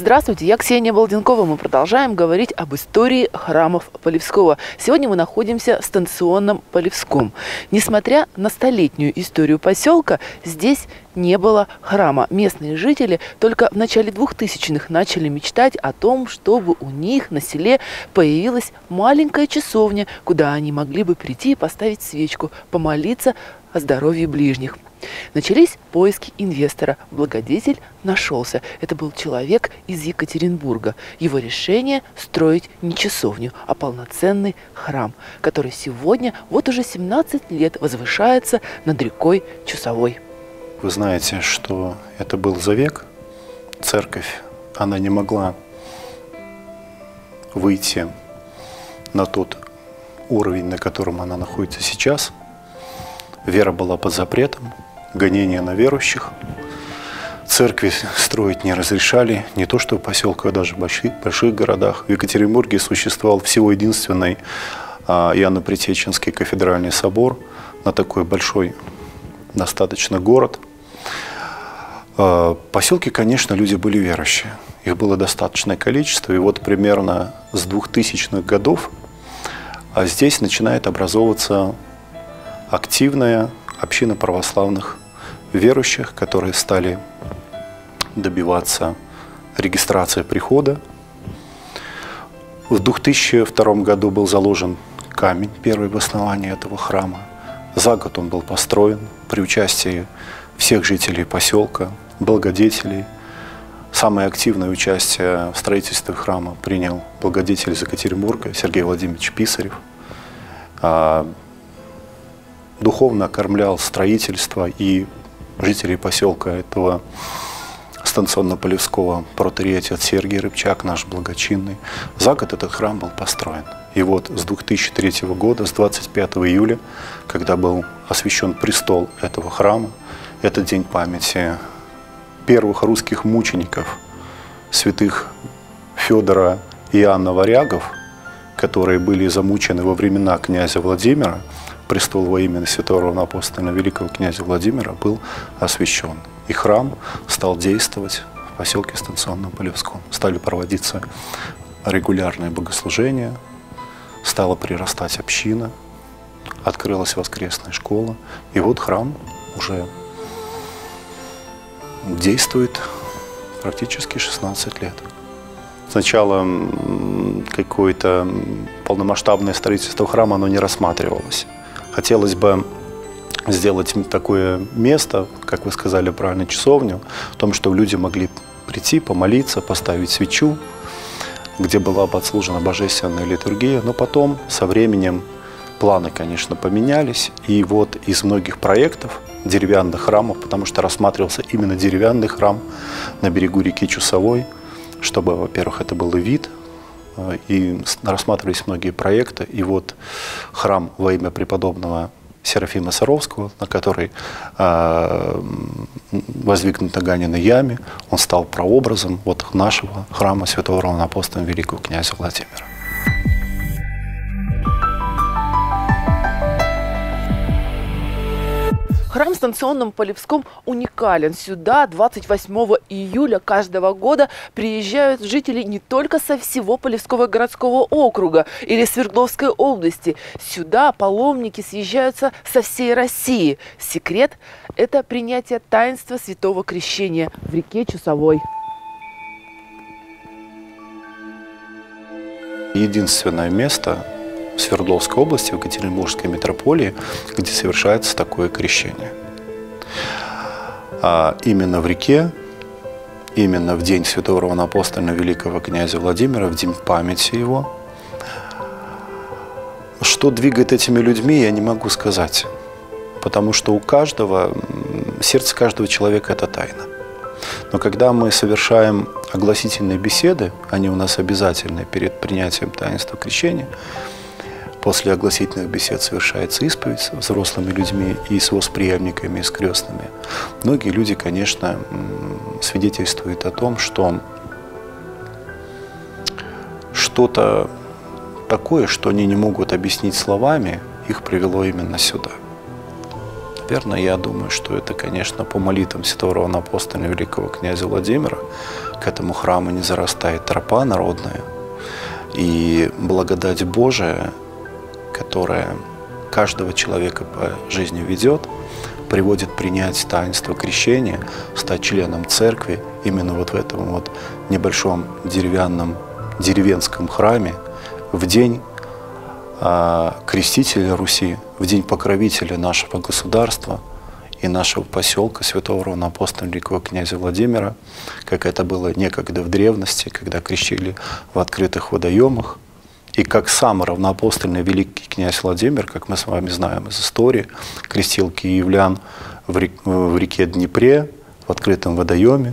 Здравствуйте, я Ксения Балденкова. Мы продолжаем говорить об истории храмов Полевского. Сегодня мы находимся в станционном Полевском. Несмотря на столетнюю историю поселка, здесь не было храма. Местные жители только в начале 2000-х начали мечтать о том, чтобы у них на селе появилась маленькая часовня, куда они могли бы прийти и поставить свечку, помолиться о здоровье ближних. Начались поиски инвестора. Благодетель нашелся. Это был человек из Екатеринбурга. Его решение строить не часовню, а полноценный храм, который сегодня вот уже 17 лет возвышается над рекой Чусовой. Вы знаете, что это был за век. Церковь, она не могла выйти на тот уровень, на котором она находится сейчас. Вера была под запретом, гонения на верующих. Церкви строить не разрешали, не то что в поселках, а даже в больших городах. В Екатеринбурге существовал всего единственный Иоанно-Предтеченский кафедральный собор на такой большой достаточно город. В поселке, конечно, люди были верующие. Их было достаточное количество. И вот примерно с 2000-х годов здесь начинает образовываться активная община православных верующих, которые стали добиваться регистрации прихода. В 2002 году был заложен камень, первый в основании этого храма. За год он был построен при участии всех жителей поселка, благодетелей. Самое активное участие в строительстве храма принял благодетель из Екатеринбурга Сергей Владимирович Писарев. Духовно окормлял строительство и жителей поселка этого станционно-полевского протоиерей отец Сергий Рыбчак, наш благочинный. За год этот храм был построен. И вот с 2003 года, с 25 июля, когда был освящен престол этого храма, это день памяти первых русских мучеников, святых Федора и Иоанна Варягов, которые были замучены во времена князя Владимира. Престол во имя святого равноапостола великого князя Владимира был освящен. И храм стал действовать в поселке станционном Полевском. Стали проводиться регулярные богослужения, стала прирастать община, открылась воскресная школа. И вот храм уже действует практически 16 лет. Сначала какое-то полномасштабное строительство храма оно не рассматривалось. Хотелось бы сделать такое место, как вы сказали правильно, часовню, в том, что люди могли прийти, помолиться, поставить свечу, где была бы отслужена божественная литургия. Но потом, со временем, планы, конечно, поменялись. И вот из многих проектов деревянных храмов, потому что рассматривался именно деревянный храм на берегу реки Чусовой, чтобы, во-первых, это был и вид, и рассматривались многие проекты. И вот храм во имя преподобного Серафима Саровского, на который воздвигнут на Ганиной яме, он стал прообразом вот нашего храма святого равноапостола великого князя Владимира. Храм в станционном Полевском уникален. Сюда 28 июля каждого года приезжают жители не только со всего Полевского городского округа или Свердловской области. Сюда паломники съезжаются со всей России. Секрет – это принятие таинства Святого Крещения в реке Чусовой. Единственное место в Свердловской области, в Екатеринбургской метрополии, где совершается такое крещение. Именно в реке, именно в день святого равноапостола великого князя Владимира, в день памяти его. Что двигает этими людьми, я не могу сказать, потому что у каждого, сердце каждого человека – это тайна. Но когда мы совершаем огласительные беседы, они у нас обязательны перед принятием таинства крещения. После огласительных бесед совершается исповедь с взрослыми людьми и с восприемниками, и с крестными. Многие люди, конечно, свидетельствуют о том, что что-то такое, что они не могут объяснить словами, их привело именно сюда. Наверное, я думаю, что это, конечно, по молитвам святого равноапостола великого князя Владимира к этому храму не зарастает тропа народная. И благодать Божия, которая каждого человека по жизни ведет, приводит принять таинство крещения, стать членом церкви именно вот в этом вот небольшом деревенском храме в день крестителя Руси, в день покровителя нашего государства и нашего поселка святого равноапостола великого князя Владимира, как это было некогда в древности, когда крестили в открытых водоемах, и как сам равноапостольный великий князь Владимир, как мы с вами знаем из истории, крестил киевлян в реке Днепре, в открытом водоеме.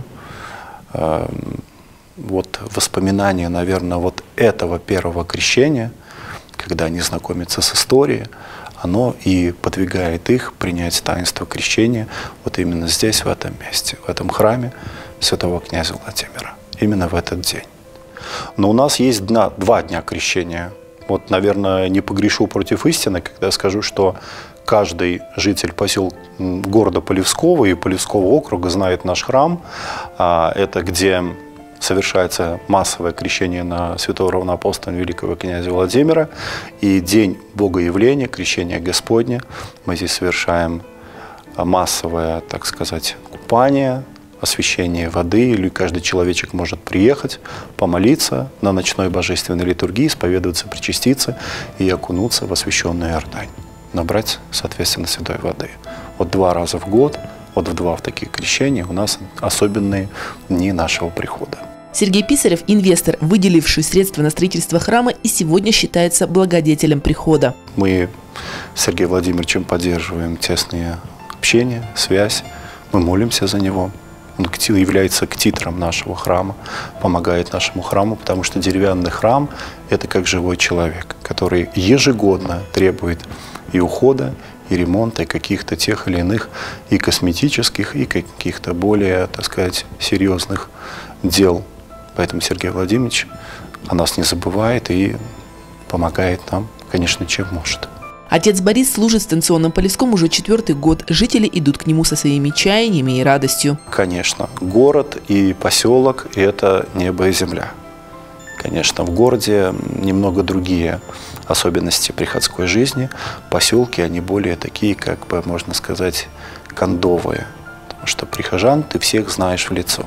Вот воспоминания, наверное, вот этого первого крещения, когда они знакомятся с историей, оно и подвигает их принять таинство крещения вот именно здесь, в этом месте, в этом храме святого князя Владимира, именно в этот день. Но у нас есть два дня крещения. Вот, наверное, не погрешу против истины, когда скажу, что каждый житель поселка города Полевского и Полевского округа знает наш храм. Это где совершается массовое крещение на святого равноапостола великого князя Владимира. И день Богоявления, крещения Господня, мы здесь совершаем массовое, так сказать, купание, освящение воды, или каждый человечек может приехать, помолиться на ночной божественной литургии, исповедоваться, причаститься и окунуться в освященную Иордань, набрать, соответственно, святой воды. Вот 2 раза в год, вот в 2 таких крещения у нас особенные дни нашего прихода. Сергей Писарев, инвестор, выделивший средства на строительство храма, и сегодня считается благодетелем прихода. Мы с Сергеем Владимировичем поддерживаем тесное общение, связь, мы молимся за него. Он является ктитром нашего храма, помогает нашему храму, потому что деревянный храм – это как живой человек, который ежегодно требует и ухода, и ремонта, и каких-то тех или иных и косметических, и каких-то более, так сказать, серьезных дел. Поэтому Сергей Владимирович о нас не забывает и помогает нам, конечно, чем может. Отец Борис служит в станционном Полевском уже 4-й год. Жители идут к нему со своими чаяниями и радостью. Конечно, город и поселок – это небо и земля. Конечно, в городе немного другие особенности приходской жизни. Поселки, они более такие, как бы, можно сказать, кондовые. Потому что прихожан ты всех знаешь в лицо.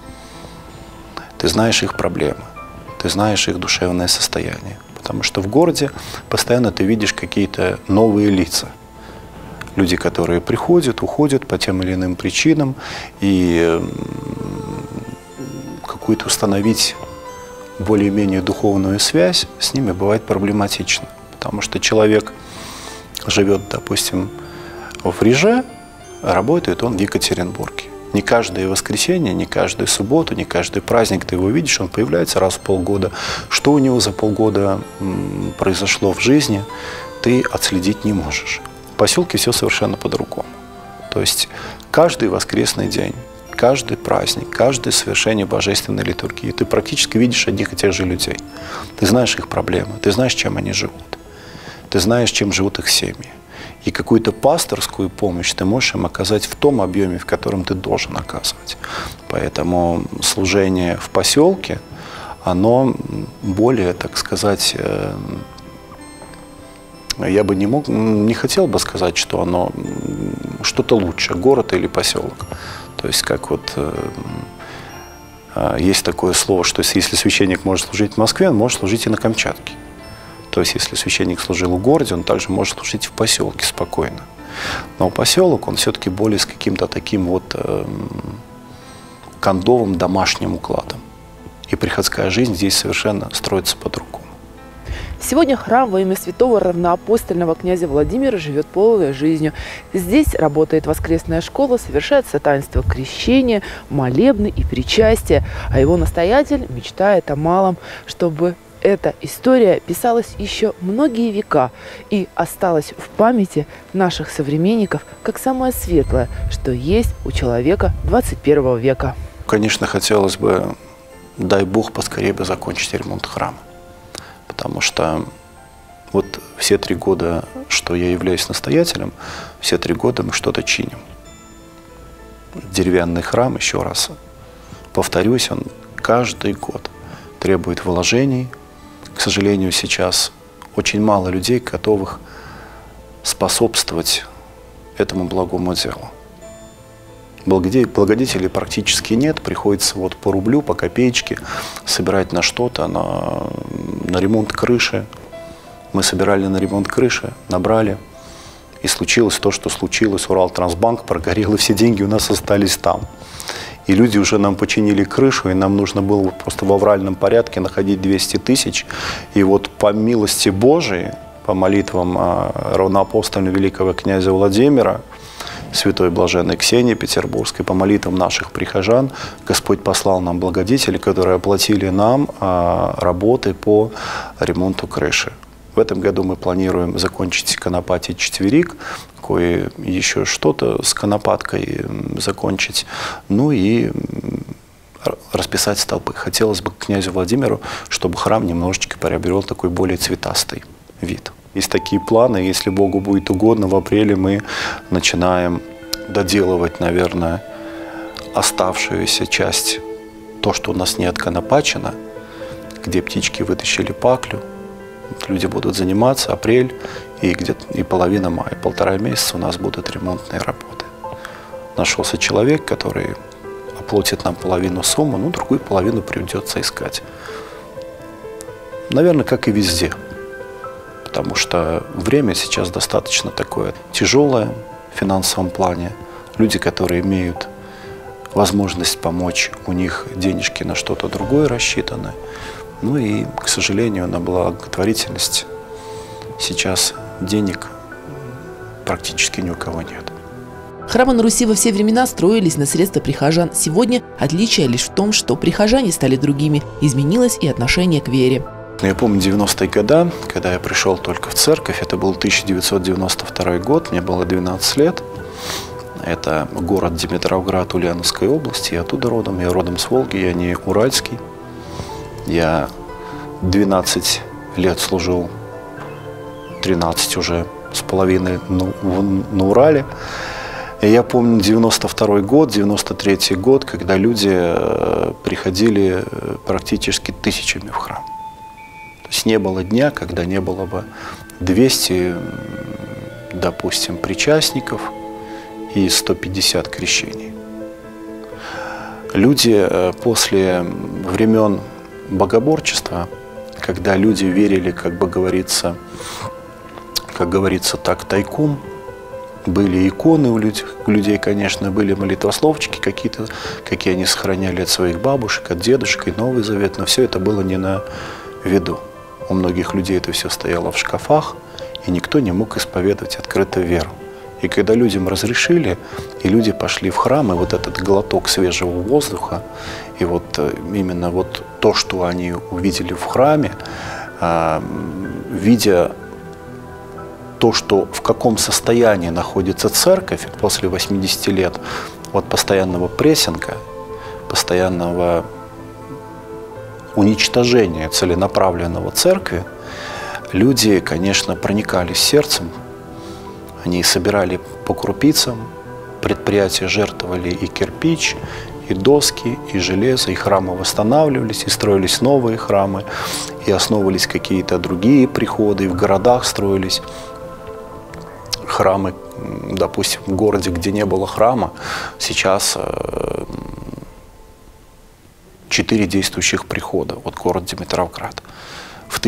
Ты знаешь их проблемы, ты знаешь их душевное состояние. Потому что в городе постоянно ты видишь какие-то новые лица. Люди, которые приходят, уходят по тем или иным причинам. И какую-то установить более-менее духовную связь с ними бывает проблематично. Потому что человек живет, допустим, в Риже, а работает он в Екатеринбурге. Не каждое воскресенье, не каждую субботу, не каждый праздник ты его видишь, он появляется раз в полгода. Что у него за полгода произошло в жизни, ты отследить не можешь. В поселке все совершенно по-другому. То есть каждый воскресный день, каждый праздник, каждое совершение божественной литургии, ты практически видишь одних и тех же людей. Ты знаешь их проблемы, ты знаешь, чем они живут, ты знаешь, чем живут их семьи. И какую-то пасторскую помощь ты можешь им оказать в том объеме, в котором ты должен оказывать. Поэтому служение в поселке, оно более, так сказать, я бы не хотел бы сказать, что оно что-то лучше, город или поселок. То есть как вот есть такое слово, что если священник может служить в Москве, он может служить и на Камчатке. То есть, если священник служил в городе, он также может служить в поселке спокойно. Но поселок, он все-таки более с каким-то таким вот кондовым домашним укладом. И приходская жизнь здесь совершенно строится по-другому. Сегодня храм во имя святого равноапостольного князя Владимира живет полной жизнью. Здесь работает воскресная школа, совершается таинство крещения, молебны и причастия. А его настоятель мечтает о малом, чтобы эта история писалась еще многие века и осталась в памяти наших современников как самое светлое, что есть у человека 21 века. Конечно, хотелось бы, дай Бог, поскорее бы закончить ремонт храма. Потому что Вот все 3 года, что я являюсь настоятелем, все 3 года мы что-то чиним. Деревянный храм, еще раз повторюсь, он каждый год требует вложений. К сожалению, сейчас очень мало людей, готовых способствовать этому благому делу. Благодетелей практически нет, приходится вот по рублю, по копеечке собирать на что-то, на ремонт крыши. Мы собирали на ремонт крыши, набрали, и случилось то, что случилось. Уралтрансбанк прогорел, и все деньги у нас остались там. И люди уже нам починили крышу, и нам нужно было просто в авральном порядке находить 200 тысяч. И вот по милости Божией, по молитвам равноапостольного великого князя Владимира, святой блаженной Ксении Петербургской, по молитвам наших прихожан, Господь послал нам благодетелей, которые оплатили нам работы по ремонту крыши. В этом году мы планируем закончить конопатить четверик, кое еще что-то с конопаткой закончить, ну и расписать столпы. Хотелось бы князю Владимиру, чтобы храм немножечко приобрел такой более цветастый вид. Есть такие планы, если Богу будет угодно, в апреле мы начинаем доделывать, наверное, оставшуюся часть, то, что у нас не отконопачено, где птички вытащили паклю. Люди будут заниматься, апрель и где-то и половина мая, 1,5 месяца у нас будут ремонтные работы. Нашелся человек, который оплатит нам половину суммы, ну, другую половину придется искать. Наверное, как и везде. Потому что время сейчас достаточно такое тяжелое в финансовом плане. Люди, которые имеют возможность помочь, у них денежки на что-то другое рассчитаны. Ну и, к сожалению, на благотворительность сейчас денег практически ни у кого нет. Храмы на Руси во все времена строились на средства прихожан. Сегодня отличие лишь в том, что прихожане стали другими. Изменилось и отношение к вере. Я помню 90-е годы, когда я пришел только в церковь. Это был 1992 год, мне было 12 лет. Это город Димитровград Ульяновской области. Я оттуда родом, я родом с Волги, я не уральский. Я 12 лет служил, 13 уже с половиной на Урале. И я помню 92 год, 93 год, когда люди приходили практически тысячами в храм. То есть не было дня, когда не было бы 200, допустим, причастников и 150 крещений. Люди после времен богоборчества, когда люди верили, как говорится так, тайком, были иконы у людей, конечно, были молитвословчики какие-то, какие они сохраняли от своих бабушек, от дедушек, и Новый Завет, но все это было не на виду. У многих людей это все стояло в шкафах, и никто не мог исповедовать открыто веру. И когда людям разрешили, и люди пошли в храм, и вот этот глоток свежего воздуха, и вот именно вот то, что они увидели в храме, видя то, что в каком состоянии находится церковь после 80 лет от постоянного прессинга, постоянного уничтожения целенаправленного церкви, люди, конечно, проникались сердцем. Они собирали по крупицам, предприятия жертвовали и кирпич, и доски, и железо, и храмы восстанавливались, и строились новые храмы, и основывались какие-то другие приходы, и в городах строились храмы. Допустим, в городе, где не было храма, сейчас 4 действующих прихода, вот город Димитровград. В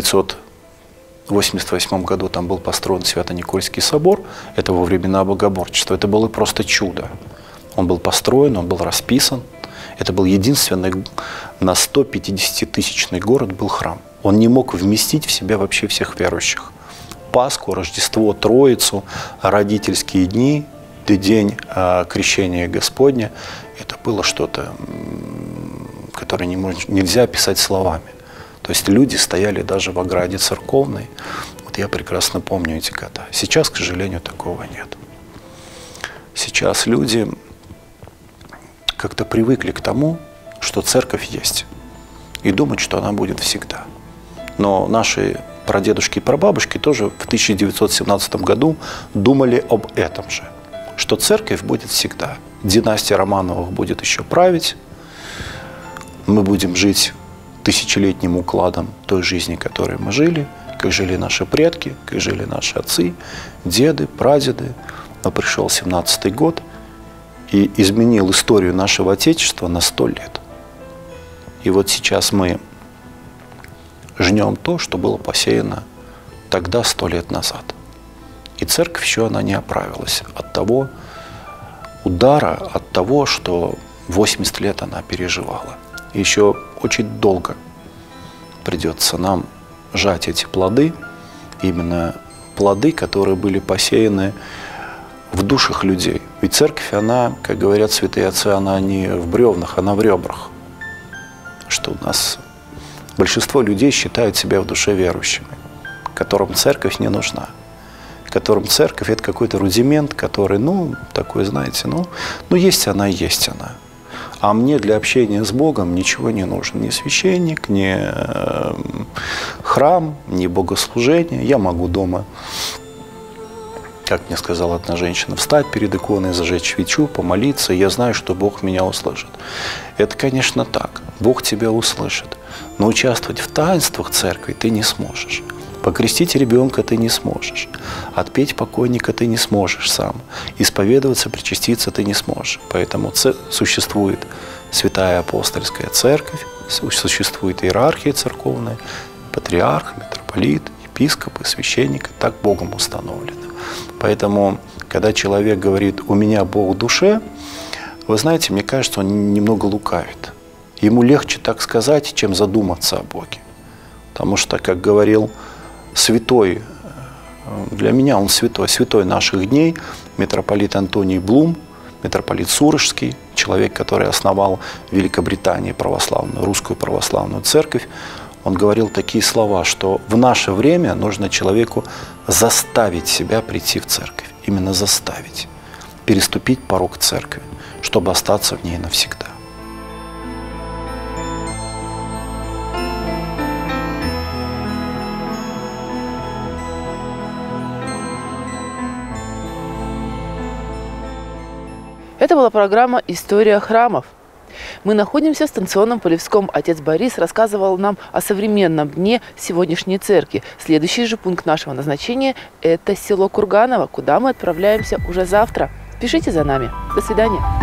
1988 году там был построен Свято-Никольский собор, это во времена богоборчества, это было просто чудо. Он был построен, он был расписан, это был единственный на 150-тысячный город был храм. Он не мог вместить в себя вообще всех верующих. Пасху, Рождество, Троицу, родительские дни, день крещения Господня, это было что-то, которое нельзя описать словами. То есть люди стояли даже в ограде церковной. Вот я прекрасно помню эти года. Сейчас, к сожалению, такого нет. Сейчас люди как-то привыкли к тому, что церковь есть, и думают, что она будет всегда. Но наши прадедушки и прабабушки тоже в 1917 году думали об этом же, что церковь будет всегда. Династия Романовых будет еще править, мы будем жить тысячелетним укладом той жизни, которой мы жили, как жили наши предки, как жили наши отцы, деды, прадеды. Но пришел 17-й год и изменил историю нашего Отечества на 100 лет. И вот сейчас мы жнем то, что было посеяно тогда 100 лет назад. И церковь еще она не оправилась от того удара, от того, что 80 лет она переживала. И еще очень долго придется нам жать эти плоды, именно плоды, которые были посеяны в душах людей. Ведь церковь, она, как говорят святые отцы, она не в бревнах, она в ребрах. Что у нас большинство людей считают себя в душе верующими, которым церковь не нужна. Которым церковь – это какой-то рудимент, который, такой, знаете, есть она и есть она. А мне для общения с Богом ничего не нужно. Ни священник, ни храм, ни богослужение. Я могу дома, как мне сказала одна женщина, встать перед иконой, зажечь свечу, помолиться. Я знаю, что Бог меня услышит. Это, конечно, так. Бог тебя услышит. Но участвовать в таинствах церкви ты не сможешь. Покрестить ребенка ты не сможешь. Отпеть покойника ты не сможешь сам. Исповедоваться, причаститься ты не сможешь. Поэтому существует святая апостольская церковь, существует иерархия церковная, патриарх, митрополит, епископы, священники. Так Богом установлено. Поэтому, когда человек говорит «у меня Бог в душе», вы знаете, мне кажется, он немного лукавит. Ему легче так сказать, чем задуматься о Боге. Потому что, как говорил святой, для меня он святой наших дней, митрополит Антоний Блум, митрополит Сурожский, человек, который основал в Великобритании русскую православную церковь, он говорил такие слова, что в наше время нужно человеку заставить себя прийти в церковь, именно заставить, переступить порог церкви, чтобы остаться в ней навсегда. Это была программа «История храмов». Мы находимся в станционном Полевском. Отец Борис рассказывал нам о современном дне сегодняшней церкви. Следующий же пункт нашего назначения – это село Курганово, куда мы отправляемся уже завтра. Пишите за нами. До свидания.